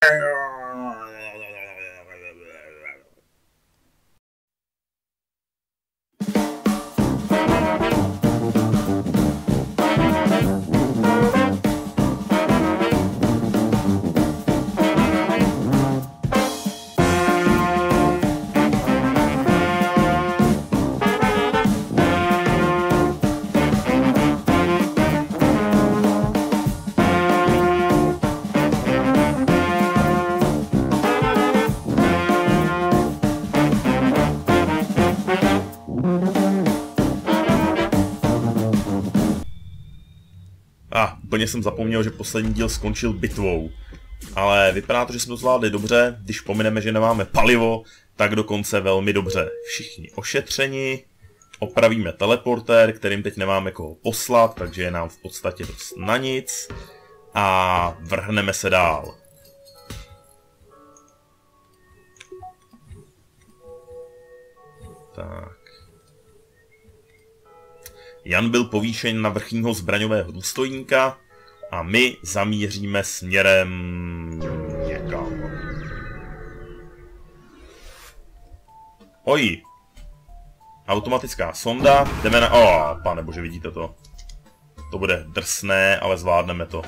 Úplně jsem zapomněl, že poslední díl skončil bitvou. Ale vypadá to, že jsme to zvládli dobře. Když pomineme, že nemáme palivo, tak dokonce velmi dobře. Všichni ošetřeni. Opravíme teleportér, kterým teď nemáme koho poslat, takže je nám v podstatě dost na nic. A vrhneme se dál. Tak. Jan byl povýšen na vrchního zbraňového důstojníka a my zamíříme směrem někam. Oj. Automatická sonda. Jdeme na... pane bože, vidíte to. To bude drsné, ale zvládneme to.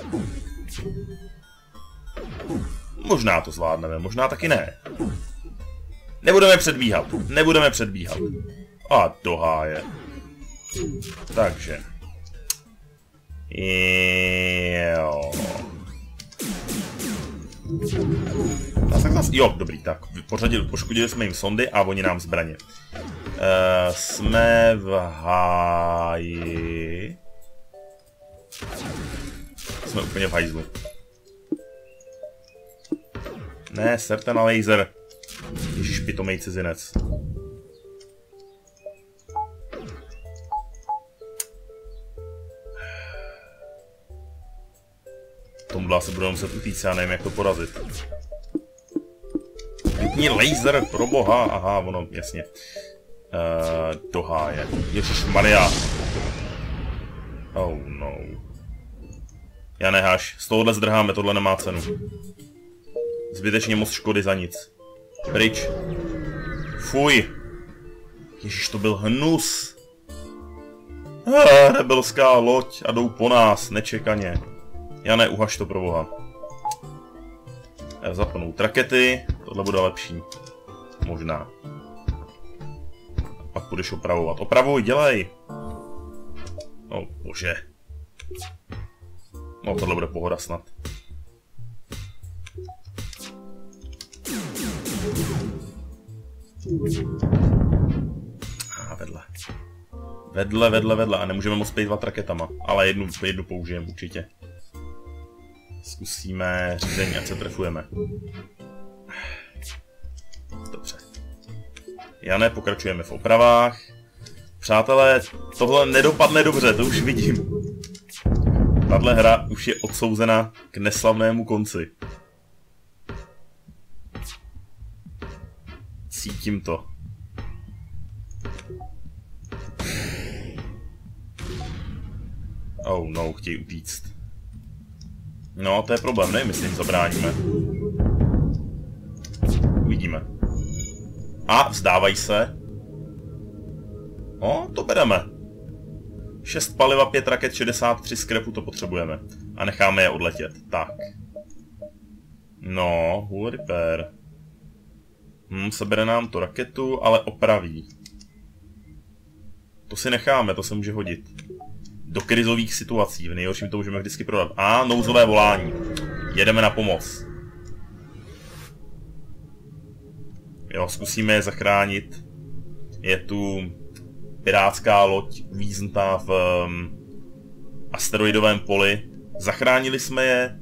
Možná to zvládneme, možná taky ne. Nebudeme předbíhat. Nebudeme předbíhat. A do háje. Takže. Jo. Jo, dobrý, tak. Poškodili jsme jim sondy a oni nám zbraně. Jsme v háji. Jsme úplně v hajzlu. Ne, serte na laser. Ježiš, pitomej cizinec. Tomuhle se budeme muset utíct, já nevím, jak to porazit. Vypni laser, pro boha, aha, ono, jasně. Do háje. Ježišmarja. Oh no. Já neháš, z tohohle zdrháme, tohle nemá cenu. Zbytečně moc škody za nic. Pryč. Fuj. Ježiš, to byl hnus. Rebelská loď a jdou po nás, nečekaně. Jane, uhaž to pro boha. Zapnout rakety, tohle bude lepší. Možná. A pak budeš opravovat. Opravuj, dělej! Bože. No, tohle bude pohoda snad. Vedle. A nemůžeme moc plýtvat raketama. Ale jednu použijeme určitě. Zkusíme řízení, ať se trefujeme. Dobře. Jane, pokračujeme v opravách. Přátelé, tohle nedopadne dobře, to už vidím. Tahle hra už je odsouzena k neslavnému konci. Cítím to. Oh no, chtějí utíct. No, to je problém, nevím, jestli jim zabráníme. Uvidíme. A, vzdávají se. To bereme. 6 paliva, 5 raket, 63 skrepu, to potřebujeme. A necháme je odletět. Tak. No, hull repair. Sebere nám to raketu, ale opraví. To si necháme, to se může hodit. Do krizových situací, v nejhorším to můžeme vždycky prodat. A nouzové volání. Jedeme na pomoc. Jo, zkusíme je zachránit. Je tu pirátská loď uvíznutá v asteroidovém poli. Zachránili jsme je.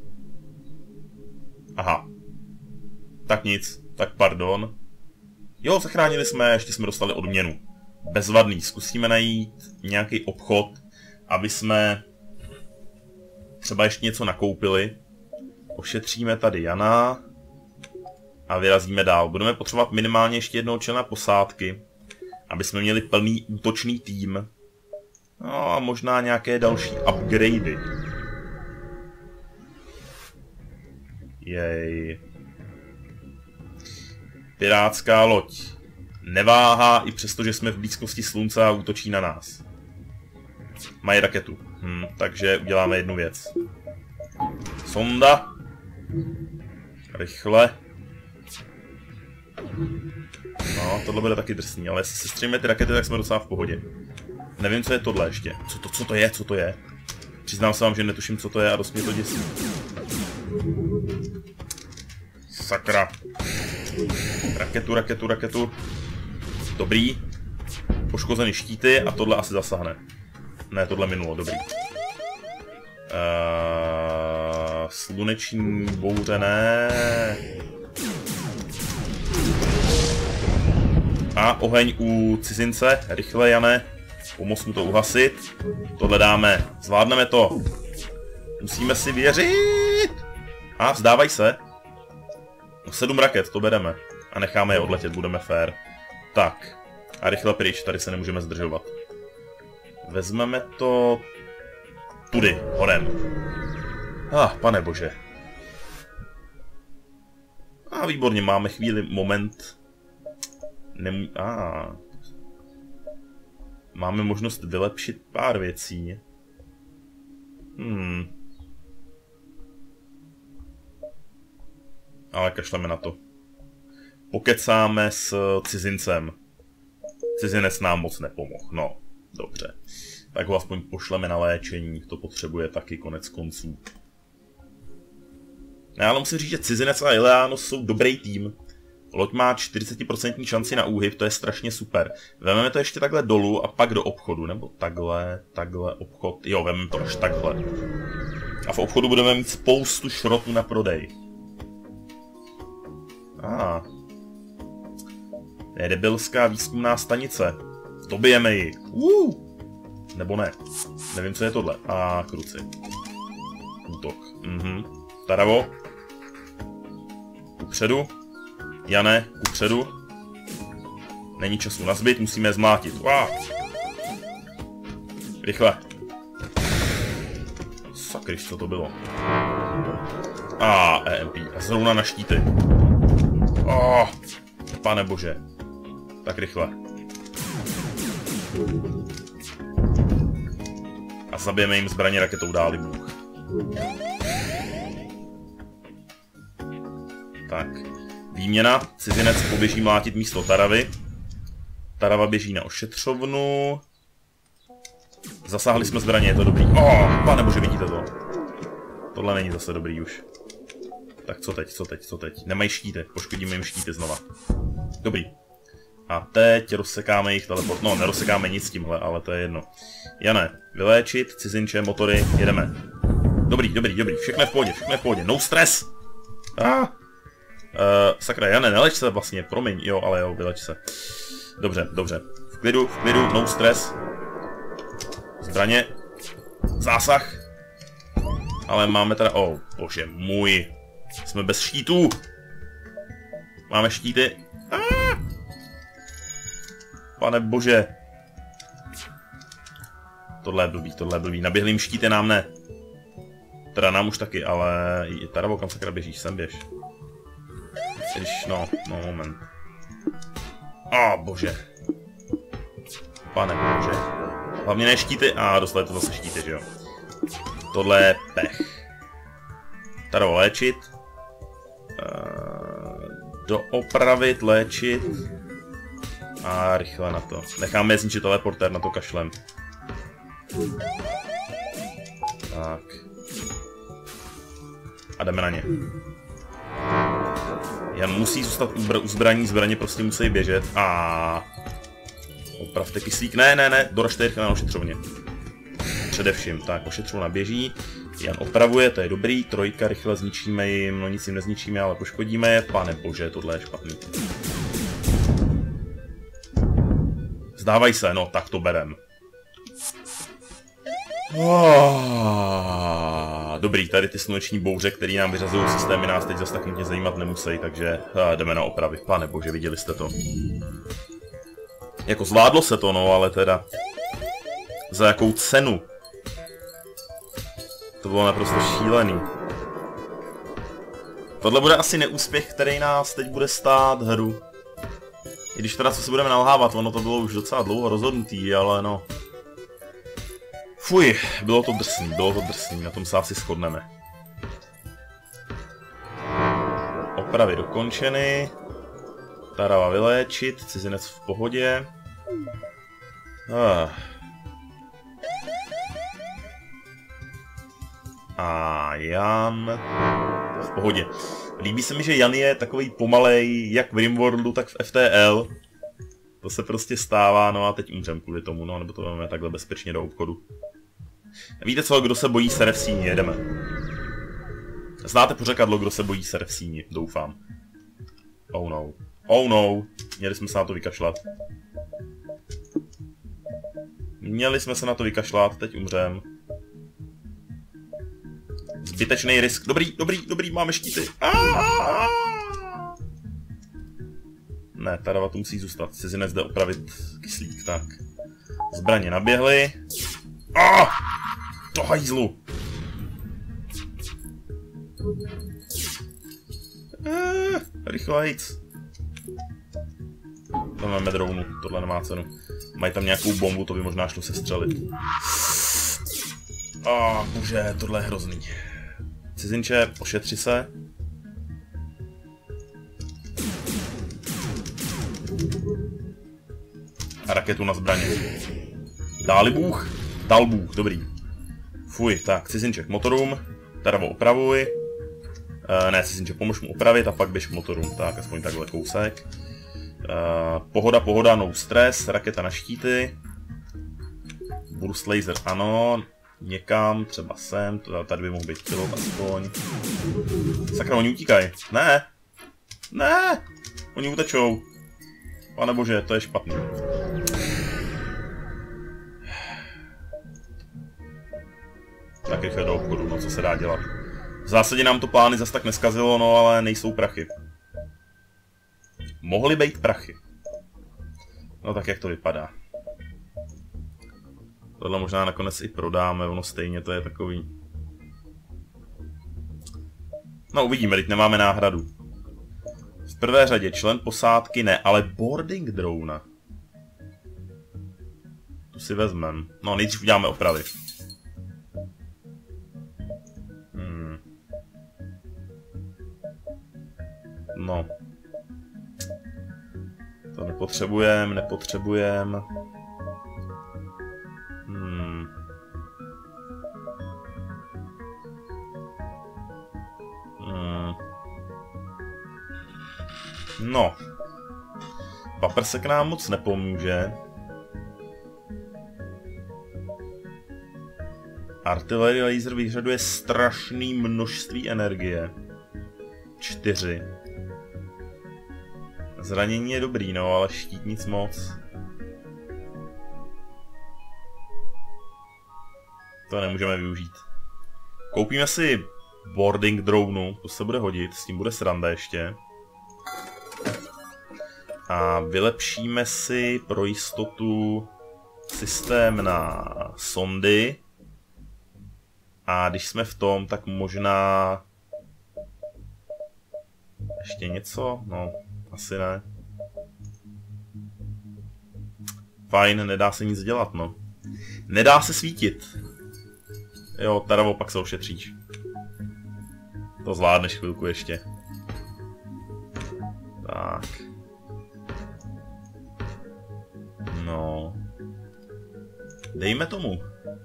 Aha. Tak nic, tak pardon. Jo, zachránili jsme, ještě jsme dostali odměnu. Bezvadný, zkusíme najít nějaký obchod, aby jsme třeba ještě něco nakoupili. Ošetříme tady Jana a vyrazíme dál. Budeme potřebovat minimálně ještě jednoho člena posádky, aby jsme měli plný útočný tým. No a možná nějaké další upgradey. Jej. Pirátská loď. Neváhá i přesto, že jsme v blízkosti slunce a útočí na nás. Mají raketu. Takže uděláme jednu věc. Sonda. Rychle. No, tohle bude taky drsný, ale jestli se stříme ty rakety, tak jsme docela v pohodě. Nevím, co je tohle ještě. Co to je? Přiznám se vám, že netuším, co to je a dost mě to děsí. Sakra. Raketu. Dobrý. Poškozený štíty a tohle asi zasahne. Ne, tohle minulo, dobrý. Sluneční bouře, ne. A oheň u cizince, rychle, Jane. Pomoz mu to uhasit. Tohle dáme, zvládneme to. Musíme si věřit. A vzdávaj se. 7 raket, to bereme. A necháme je odletět, budeme fair. Tak. A rychle pryč, tady se nemůžeme zdržovat. Vezmeme to... tudy, horem. Pane bože. Výborně, máme chvíli, moment. Máme možnost vylepšit pár věcí. Ale kašleme na to. Pokecáme s cizincem. Cizinec nám moc nepomohl. No, dobře. Tak ho aspoň pošleme na léčení. To potřebuje taky konec konců. Ale musím říct, že cizinec a Ilianos jsou dobrý tým. Loď má 40% šanci na úhyb, to je strašně super. Vezmeme to ještě takhle dolů a pak do obchodu. Nebo takhle obchod. Jo, vezmeme to až takhle. A v obchodu budeme mít spoustu šrotu na prodej. Je debilská výzkumná stanice. Dobijeme ji. Nebo ne. Nevím, co je tohle. Kruci. Útok. Taravo. Kupředu. Jane, kupředu. Není času na zbyt, musíme je zmlátit. Rychle. Sakryš, co to bylo? EMP. A zrovna na štíty. Pane bože. Tak rychle. A zabijeme jim zbraně raketou, dáli Bůh. Tak. Výměna. Cizinec poběží mlátit místo Taravy. Tarava běží na ošetřovnu. Zasáhli jsme zbraně, je to dobrý. Pane bože, vidíte to? Tohle není zase dobrý už. Tak co teď? Nemají štíty, poškodíme jim štíty znova. Dobrý. A teď rozsekáme jejich teleport. No, nerozsekáme nic s tímhle, ale to je jedno. Jane, vyléčit, cizinče, motory, jedeme. Dobrý. Všechno je v pohodě. No stres! Sakra, Jane, neleč se vlastně, promiň. Jo, ale jo, vyleč se. Dobře. V klidu, no stres. Zbraně. Zásah. Ale máme teda... bože můj. Jsme bez štítů. Máme štíty. Pane bože. Tohle je blbý. Naběhli jim štíty, nám ne. Teda nám už taky, ale... Taravo, kam sakra běžíš? Sem běž. No, moment. Bože. Pane bože. Hlavně ne štíty. Dostali to zase štíty, že jo. Tohle je pech. Taravo, léčit. Doopravit, léčit. Rychle na to. Necháme je zničit teleportér, na to kašlem. Tak. A jdeme na ně. Jan musí zůstat u zbraní, zbraně prostě musí běžet. Opravte kyslík. Ne, doražte rychle na ošetřovně. Především, tak, ošetřovna běží. Jan opravuje, to je dobrý. Trojka, rychle zničíme jim, no nic jim nezničíme, ale poškodíme je. Pane bože, tohle je špatný. Zdávaj se, no, tak to berem. Dobrý, tady ty sluneční bouře, které nám vyřazují systémy, nás teď zase tak nutně zajímat nemusí, takže jdeme na opravy. Pane bože, viděli jste to. Jako zvládlo se to, no, ale teda... Za jakou cenu? To bylo naprosto šílený. Tohle bude asi neúspěch, který nás teď bude stát hru. I když teda co si budeme nalhávat, ono to bylo už docela dlouho rozhodnutý, ale no. Fuj, bylo to drsný, na tom se asi shodneme. Opravy dokončeny. Tarava vyléčit, cizinec v pohodě. A Jan v pohodě. Líbí se mi, že Jan je takový pomalej, jak v Rimworldu, tak v FTL. To se prostě stává, no a teď umřem kvůli tomu, no, nebo to máme takhle bezpečně do obchodu. Víte co, kdo se bojí sere v síni, jedeme. Znáte pořekadlo, kdo se bojí sere v síni, doufám. Oh no. Oh no, měli jsme se na to vykašlat. Teď umřem. Zbytečný risk. Dobrý, máme štíty. Ne, Tarava tu musí zůstat. Cizinec jde opravit kyslík, tak. Zbraně naběhly. To hajzlu. Rychlejc. To máme dronu, tohle nemá cenu. Mají tam nějakou bombu, to by možná šlo sestřelit. Bože, tohle je hrozný. Cizinče, ošetři se. A raketu na zbraně. Dáli Bůh? Dal Bůh, dobrý. Fuj, tak, cizinče k motorům. Taravo opravuj. Ne, cizinče, pomož mu opravit a pak běž k motorům. Tak, aspoň takhle kousek. Pohoda, no stres, raketa na štíty. Burst laser, ano. Někam, třeba sem, tady by mohl být pilot aspoň. Sakra, oni utíkají. Ne, oni utečou. Pane bože, to je špatný. Tak rychle do obchodu, no co se dá dělat. V zásadě nám to plány zas tak neskazilo, no ale nejsou prachy. Mohly být prachy. No tak jak to vypadá. Tohle možná nakonec i prodáme, ono stejně to je takový. No uvidíme, teď nemáme náhradu. V prvé řadě člen posádky ne, ale boarding drona. Tu si vezmem. No nejdřív uděláme opravy. No. To nepotřebujeme. No. Papr se k nám moc nepomůže. Artillery laser vyžaduje strašné množství energie. 4. Zranění je dobrý, no, ale štít nic moc. To nemůžeme využít. Koupíme si boarding dronu, to se bude hodit, s tím bude sranda ještě. A vylepšíme si pro jistotu systém na sondy. A když jsme v tom, tak možná ještě něco? No, asi ne. Fajn, nedá se nic dělat, no. Nedá se svítit. Jo, Taravo, pak se ošetříš. To zvládneš chvilku ještě. Tak. No. Dejme tomu.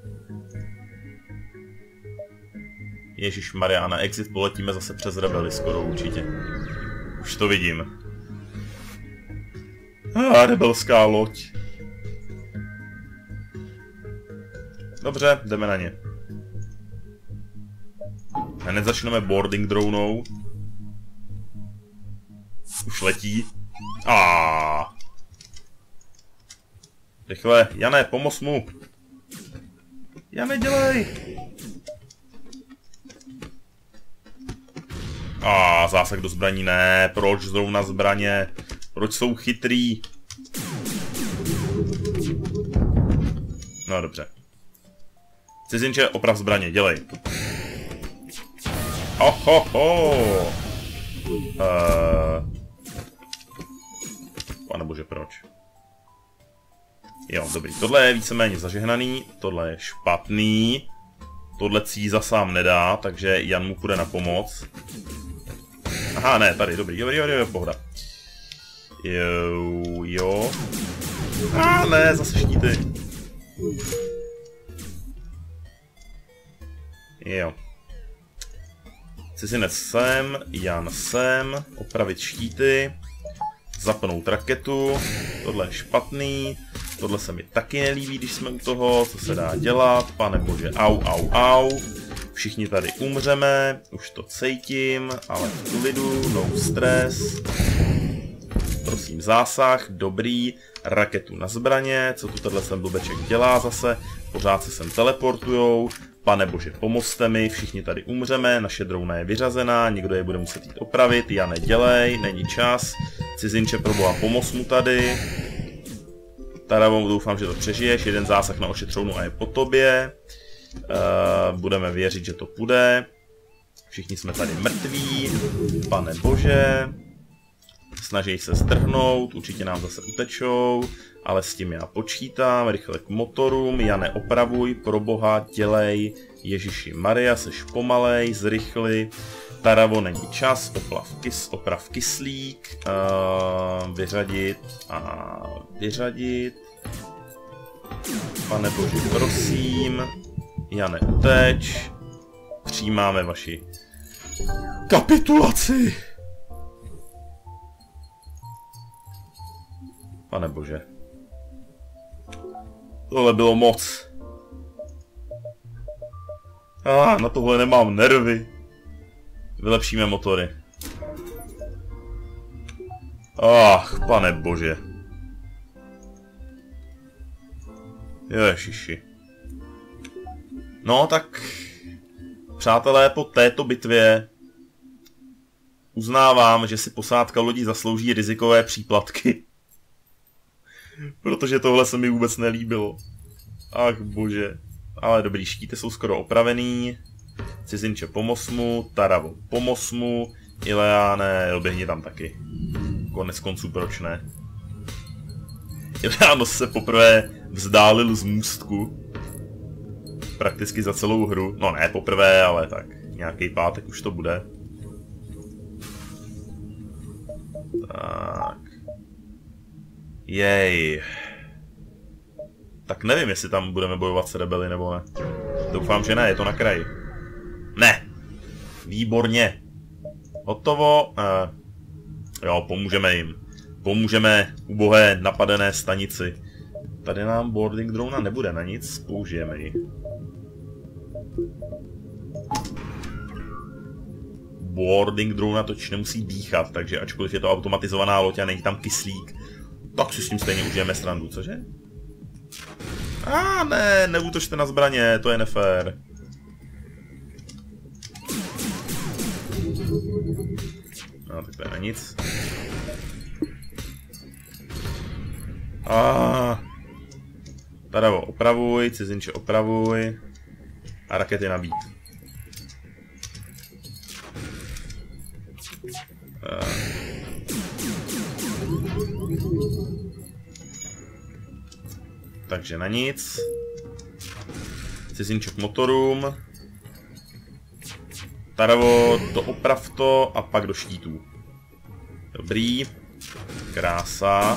Ježišmarja, na exit poletíme zase přes rebely, skoro určitě. Už to vidím. Rebelská loď. Dobře, jdeme na ně. Hned začneme boarding dronou. Už letí. Rychle, Jane, pomoz mu. Jane, dělej. Zásah do zbraní, ne. Proč zrovna zbraně? Proč jsou chytrý? No dobře. Cizinče, oprav zbraně, dělej. Ohoho! Panebože, proč? Jo, dobrý. Tohle je víceméně zažehnaný, tohle je špatný. Tohle Cíza sám nedá, takže Jan mu půjde na pomoc. Aha, ne, tady, dobrý, pohoda. Jo. Ne, zase štíty. Jo. Cizinec sem, Jan sem, opravit štíty, zapnout raketu, tohle je špatný, tohle se mi taky nelíbí, když jsme u toho, co se dá dělat, panebože, au. Všichni tady umřeme, už to cítím, ale v klidu, no stress. Prosím, zásah, dobrý, raketu na zbraně, co tu tenhle blbeček dělá zase, pořád se sem teleportujou, panebože, pomozte mi, všichni tady umřeme, naše drouna je vyřazená, někdo je bude muset jít opravit, já nedělej, není čas, cizinče, proboha, pomoz mu tady. Taravo, doufám, že to přežiješ, jeden zásah na ošetřovnu a je po tobě. Budeme věřit, že to půjde. Všichni jsme tady mrtví, pane bože. Snaží se strhnout, určitě nám zase utečou, ale s tím já počítám, rychle k motorům, Jane opravuj, proboha, dělej, Ježíši Maria, seš pomalej, zrychli, Taravo, není čas, oprav kyslík, vyřadit, pane bože, prosím, Jane, uteč, přijímáme vaši kapitulaci. Pane bože. Tohle bylo moc. Na tohle nemám nervy. Vylepšíme motory. Pane bože. Ježiši. No tak, přátelé, po této bitvě uznávám, že si posádka lodí zaslouží rizikové příplatky. Protože tohle se mi vůbec nelíbilo. Ach bože. Ale dobrý, štíty jsou skoro opravený. Cizinče, pomoz mu. Taravo, pomoz mu. Ileáne, doběhni tam taky. Konec konců, proč ne? Ileános se poprvé vzdálil z můstku. Prakticky za celou hru. No ne poprvé, ale tak. Nějaký pátek už to bude. Tak. Jej. Tak nevím, jestli tam budeme bojovat s rebeli nebo ne. Doufám, že ne, je to na kraji. Ne. Výborně. Hotovo. Jo, pomůžeme jim. Pomůžeme ubohé napadené stanici. Tady nám boarding drona nebude na nic, použijeme ji. Boarding drona totiž nemusí dýchat, takže ačkoliv je to automatizovaná loď a není tam kyslík, tak si s tím stejně užijeme srandu, cože? Ne, neútočte na zbraně, to je nefér. No, tak to je na nic. Taravo, opravuj, cizinče, opravuj. A rakety nabít. Takže na nic. Cizinče k motorům. Taravo, dooprav to a pak do štítů. Dobrý. Krása.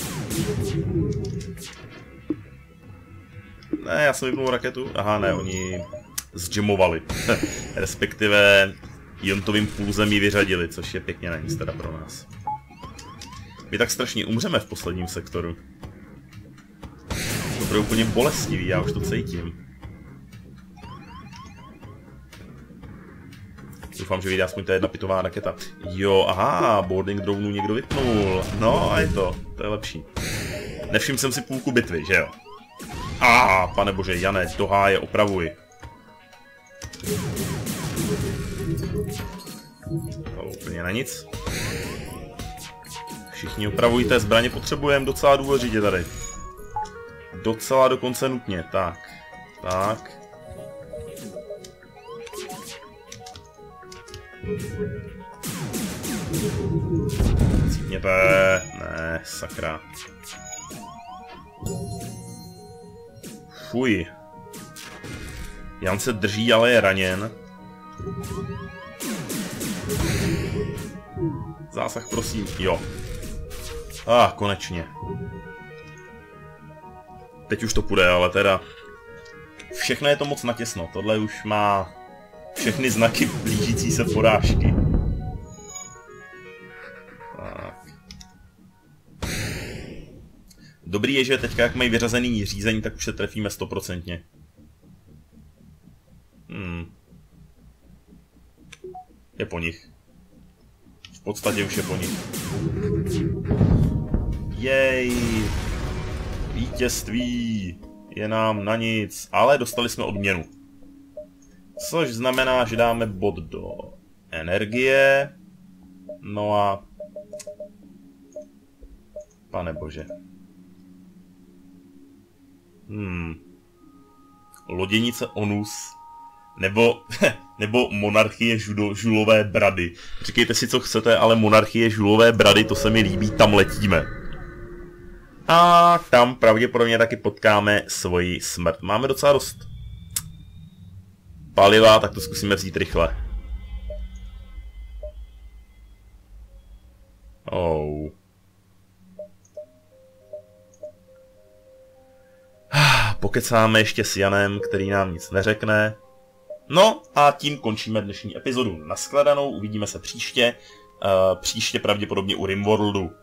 Ne, já jsem vypnul raketu. Aha, ne, oni zjamovali. Respektive iontovým pulzem ji vyřadili, což je pěkně na nic teda pro nás. My tak strašně umřeme v posledním sektoru. To bude úplně bolestivý, já už to cítím. Doufám, že vyjde aspoň ta jedna pitová raketa. Jo, aha, boarding dronu někdo vypnul. No a je to je lepší. Nevšiml jsem si půlku bitvy, že jo? Pane bože, Jane, do háje, opravuj. To úplně na nic. Všichni opravujte, zbraně potřebujeme docela důležitě tady. Docela dokonce nutně, tak. Cítněte. Ne, sakra. Fuj. Jan se drží, ale je raněn. Zásah, prosím. Jo. Konečně. Teď už to půjde, ale teda... Všechno je to moc natěsno. Tohle už má všechny znaky blížící se porážky. Tak. Dobrý je, že teďka jak mají vyřazený řízení, tak už se trefíme 100%. Je po nich. V podstatě už je po nich. Jej! Vítězství! Je nám na nic, ale dostali jsme odměnu. Což znamená, že dáme bod do energie. No a... Pane bože. Loděnice Onus. Nebo monarchie žulové brady. Říkejte si, co chcete, ale monarchie žulové brady, to se mi líbí, tam letíme. A tam pravděpodobně taky potkáme svoji smrt. Máme docela dost paliva, tak to zkusíme vzít rychle. Pokecáme ještě s Janem, který nám nic neřekne. No a tím končíme dnešní epizodu. Nashledanou, uvidíme se příště. Příště pravděpodobně u Rimworldu.